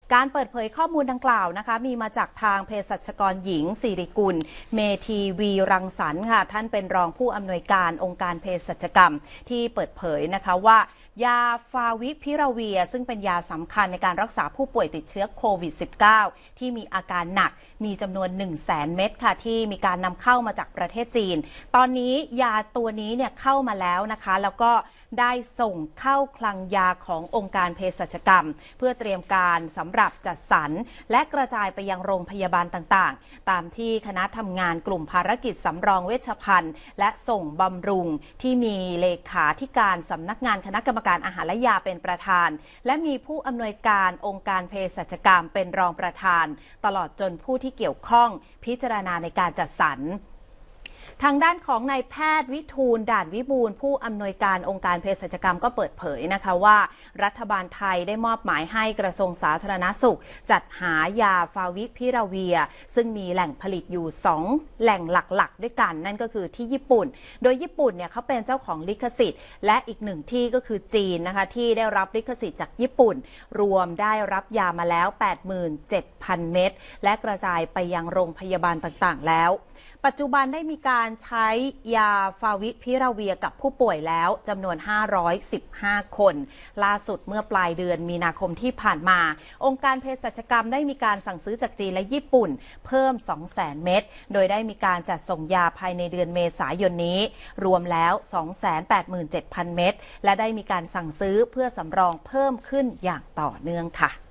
การเปิดเผยข้อมูลดังกล่าวนะคะมีมาจากทางเภสัชกรหญิงสิริกุลเมธีวีรังสรรค์ค่ะท่านเป็นรองผู้อำนวยการองค์การเภสัชกรรมที่เปิดเผยนะคะว่ายาฟาวิพิราเวียซึ่งเป็นยาสำคัญในการรักษาผู้ป่วยติดเชื้อโควิด -19 ที่มีอาการหนักมีจำนวน 100,000 เม็ดค่ะที่มีการนำเข้ามาจากประเทศจีนตอนนี้ยาตัวนี้เนี่ยเข้ามาแล้วนะคะแล้วก็ได้ส่งเข้าคลังยาขององค์การเภสัชกรรมเพื่อเตรียมการสำหรับจัดสรรและกระจายไปยังโรงพยาบาลต่างๆตามที่คณะทำงานกลุ่มภารกิจสำรองเวชภัณฑ์และส่งบำรุงที่มีเลขาธิการสำนักงานคณะกรรมการอาหารและยาเป็นประธานและมีผู้อำนวยการองค์การเภสัชกรรมเป็นรองประธานตลอดจนผู้ที่เกี่ยวข้องพิจารณาในการจัดสรรทางด้านของนายแพทย์วิทูลด่านวิบูลย์ผู้อำนวยการองค์การเภสัชกรรมก็เปิดเผยนะคะว่ารัฐบาลไทยได้มอบหมายให้กระทรวงสาธารณสุขจัดหายาฟาวิพิราเวียซึ่งมีแหล่งผลิตอยู่2แหล่งหลักๆด้วยกันนั่นก็คือที่ญี่ปุ่นโดยญี่ปุ่นเนี่ยเขาเป็นเจ้าของลิขสิทธิ์และอีกหนึ่งที่ก็คือจีนนะคะที่ได้รับลิขสิทธิ์จากญี่ปุ่นรวมได้รับยามาแล้ว 87,000 เม็ดและกระจายไปยังโรงพยาบาลต่างๆแล้วปัจจุบันได้มีการใช้ยาฟาวิพิราเวียกับผู้ป่วยแล้วจำนวน515คนล่าสุดเมื่อปลายเดือนมีนาคมที่ผ่านมาองค์การเภสัชกรรมได้มีการสั่งซื้อจากจีนและญี่ปุ่นเพิ่ม 200,000 เม็ดโดยได้มีการจัดส่งยาภายในเดือนเมษายนนี้รวมแล้ว 287,000 เม็ดและได้มีการสั่งซื้อเพื่อสำรองเพิ่มขึ้นอย่างต่อเนื่องค่ะ